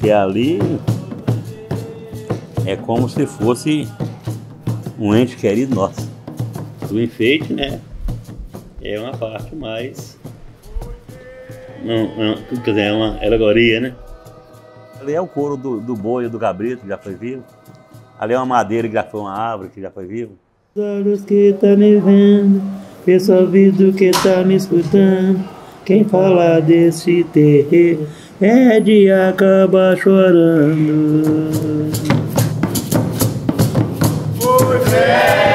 porque ali é como se fosse um ente querido nosso. O enfeite, né, é uma parte mais, quer dizer, é uma alegoria, né? Ali é o couro do boi ou do cabrito, que já foi vivo. Ali é uma madeira que já foi uma árvore, que já foi viva. Os olhos que tá me vendo, esse ouvido que tá me escutando, quem fala desse terreiro é de acabar chorando.